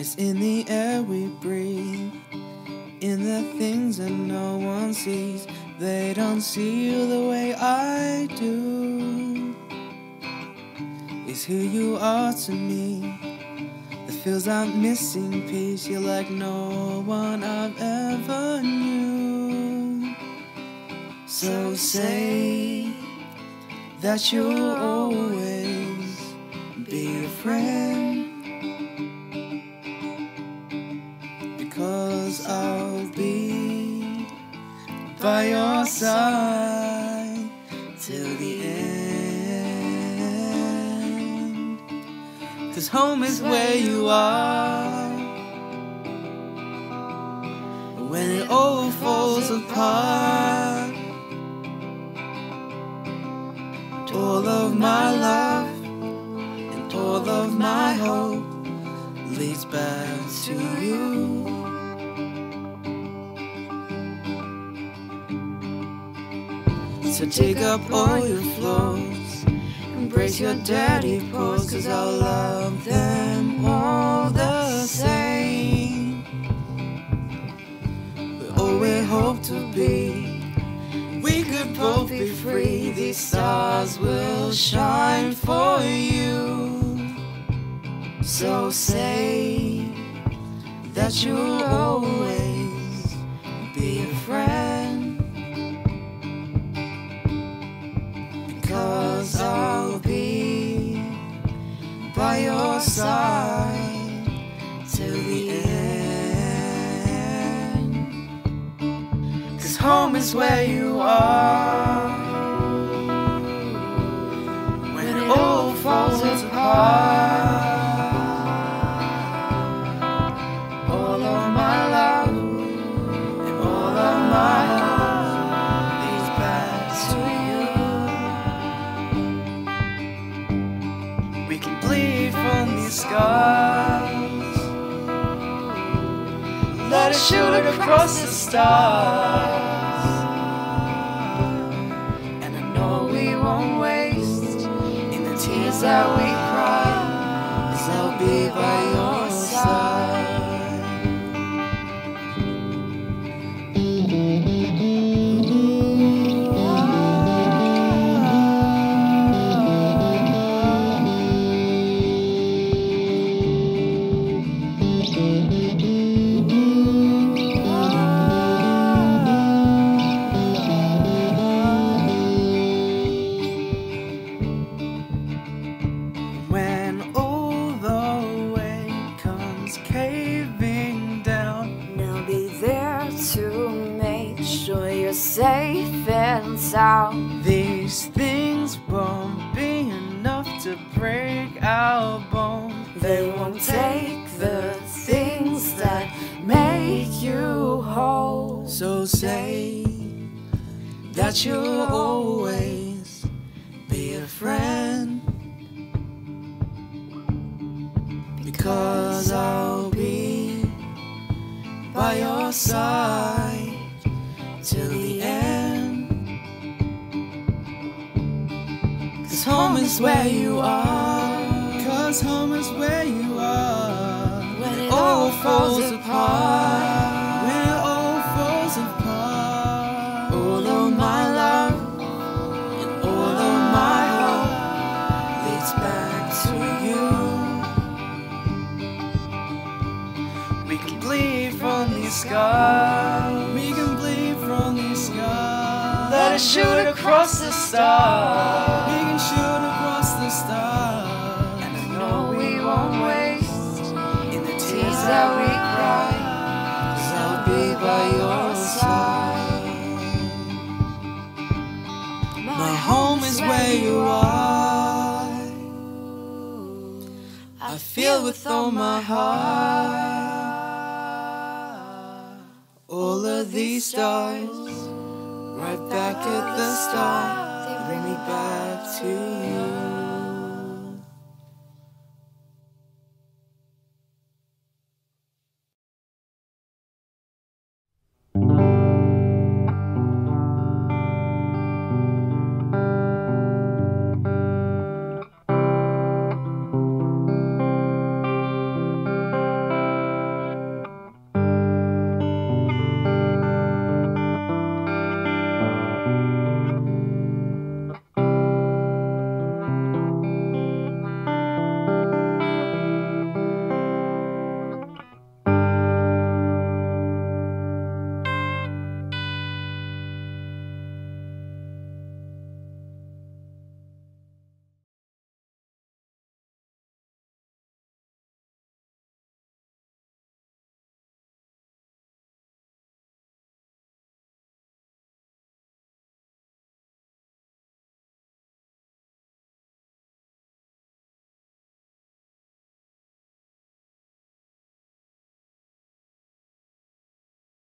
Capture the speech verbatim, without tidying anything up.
It's in the air we breathe, in the things that no one sees. They don't see you the way I do. It's who you are to me. The feels I'm missing piece. You're like no one I've ever knew. So say that you'll always be a friend, because I'll be by your side till the end. Cause home is where you are when it all falls apart. All of my love and all of my hope leads back to you. So take up all your flaws, embrace your dirty paws, cause I'll love them all the same. We're all we hope to be. We could both be free. These stars will shine for you. So say that you'll always be a friend, because I'll be by your side till the end. Cause home is where you are when it all falls apart. All of my love and all of my hope leads back to you. We can bleed from these scars, let it shoot across the stars. And I know we won't waste in the tears that we cry, cause I'll be by your side. When all the weight comes caving down, I'll be there to make sure you're safe and sound. these things won't be enough to break our bones. They won't take the things that make you whole. So say that you'll always be a friend, because I'll be by your side till the end. Cause home is where you are, cause home is where you are when it all falls apart. When it all falls apart. All of my love and all of my hope leads back to you. We can bleed from these scars, we can bleed from these scars. Let it shoot across the stars, we can shoot across the stars. And I know we won't waste in the tears that we cry, cause I'll be by your side. My home is where you are. I feel with all my heart. All of these stars, right back at the start, they bring me back to you.